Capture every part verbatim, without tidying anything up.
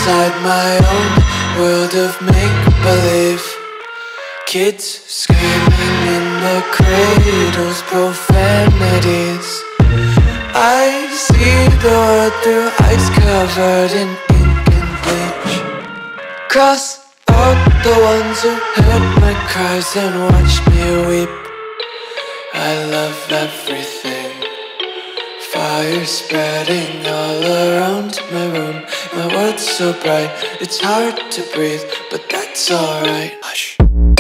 inside my own world of make-believe. Kids screaming in their cradles, profanities. I see the world through eyes covered in ink and bleach. Cross out the ones who heard my cries and watched me weep. I love everything. Fire spreading all around my room. My world's so bright, it's hard to breathe, but that's alright. Hush.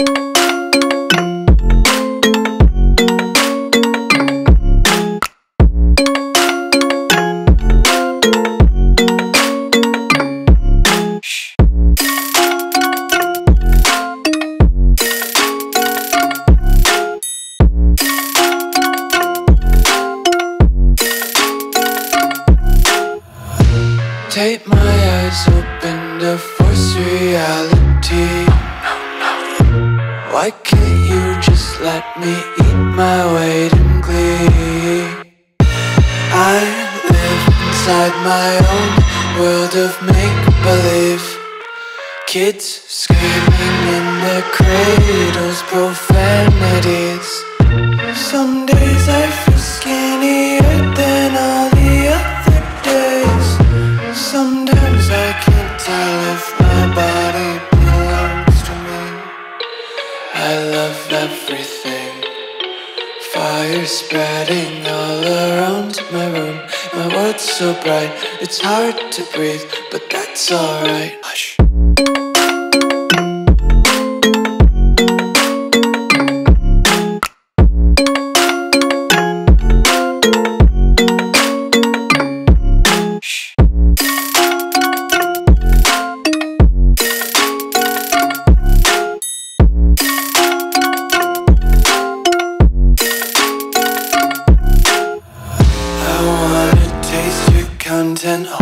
Take my eyes open to force reality. Why can't you just let me eat my weight in glee? I live inside my own world of make-believe. Kids screaming in their cradles, profanities. Some days I feel skinnier than all the other days. Sometimes I can't tell if my body belongs to me. I love everything. Fire spreading all around my room. My world's so bright, it's hard to breathe, but that's alright. Hush. Content